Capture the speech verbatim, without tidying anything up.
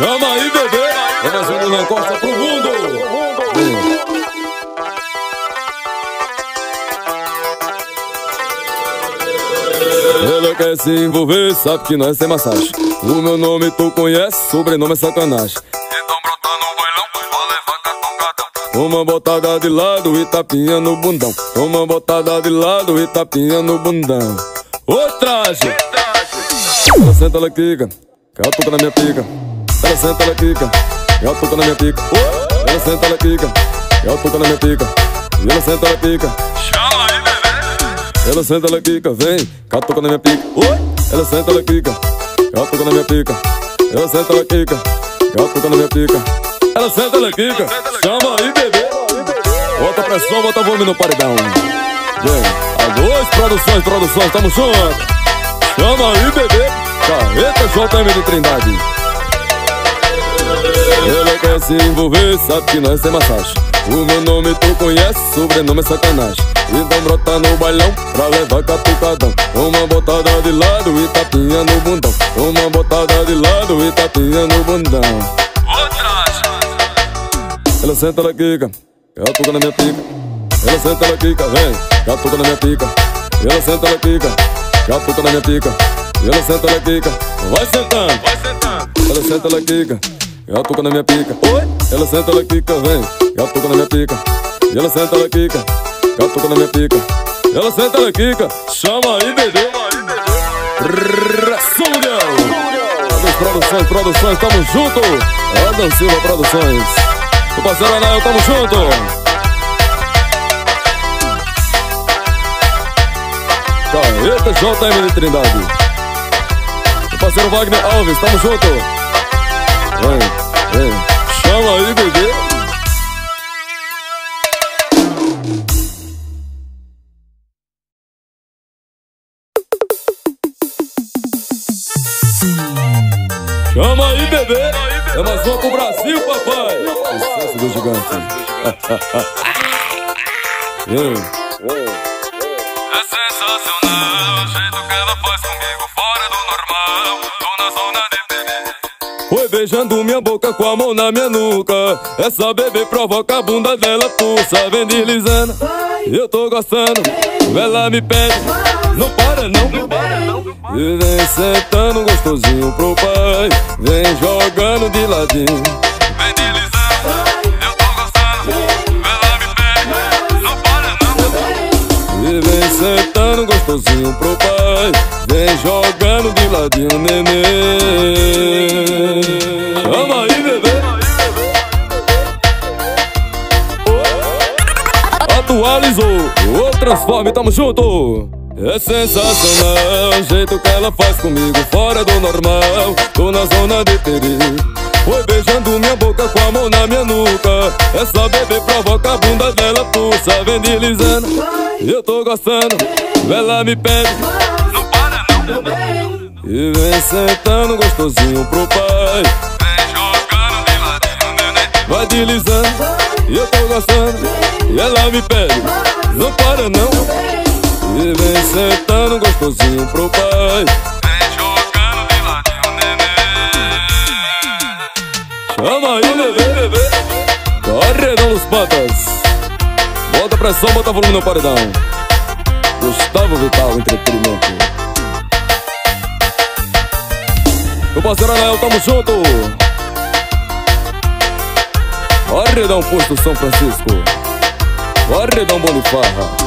Chama aí, bebê. É mais um na costa pro mundo. Ela quer se envolver, sabe que nós tem massagem. O meu nome tu conhece, sobrenome é sacanagem. Então brota no bailão, vai levar catucadão. Toma botada de lado e tapinha no bundão. Toma botada de lado e tapinha no bundão. Ô traje! Ela senta, ela quica, catuca na minha pica. Ela senta, ela quica, catuca na minha pica. Ela senta, ela quica, catuca na minha pica. E ela senta, ela quica. Chama aí, bebê. Ela senta, ela quica, vem, catuca na minha pica. Ela senta, ela quica, catuca na minha pica. Ela senta, ela quica, catuca na minha pica. Ela senta, ela quica, chama aí, bebê. Bota pressão, bota volume no paredão. Vem, a dois produções, produções, tamo junto. Chama aí, bebê. Carreta J M de Trindade. Ela quer se envolver, sabe que nós tem massagem. O meu nome tu conhece, sobrenome é sacanagem. Então brota no bailão pra levar catucadão. Uma botada de lado e tapinha no bundão. Uma botada de lado e tapinha no bundão. Ela senta, ela quica, catuca na minha pica. Ela senta, ela quica, vem, catuca na minha pica. Ela senta, ela quica, catuca na minha pica. Ela senta, ela quica, vai sentando, vai sentando. Ela senta, ela quica, catuca na minha pica. Ela senta, ela quica, vem, catuca na minha pica. Ela senta, ela quica, catuca na minha pica. Ela senta, ela quica, chama aí, bebê. Som Mundial. Todas produções, produções, tamo junto. Adam Silva Produções. O parceiro Anel, tamo junto. Carreta J M de Trindade. O parceiro Wagner Alves, tamo junto. Vem, vem, chama aí, bebê. Chama aí, bebê. É mais uma pro Brasil, papai. Sucesso do gigante. Vem, vem. É sensacional o jeito que ela faz comigo, fora do normal, tô na zona de perigo. Foi beijando minha boca com a mão na minha nuca. Essa bebê provoca a bunda dela, pulsa, vem deslizando. Eu tô gostando, ela me pede, não para não, não para não. E vem sentando gostosinho pro pai, vem jogando de ladinho. Vem deslizando, eu tô gostando, ela me pede, não para não. E vem sentando gostosinho pro pai, vem jogando de ladinho, neném. Chama aí, bebê. Atualizou, o transforme, tamo junto. É sensacional o jeito que ela faz comigo, fora do normal, tô na zona de perigo. Foi beijando minha boca com a mão na minha nuca. Essa bebê provoca a bunda dela, pulsa, vem deslizando. Eu tô gostando, ela me pede, não para não. e vem sentando gostosinho pro pai, Vem jogando de ladinho, neném. vai deslizando. Eu tô gostando, e ela me pede, não para não. E vem sentando gostosinho pro pai, Vem jogando de ladinho, neném. chama aí, bebê, bebê. Paredão dos patas. Bota pressão, bota volume no paredão. Gustavo Vital, entretenimento. Meu parceiro Anel, tamo junto. Paredão Posto São Francisco. Paredão Bonifarra.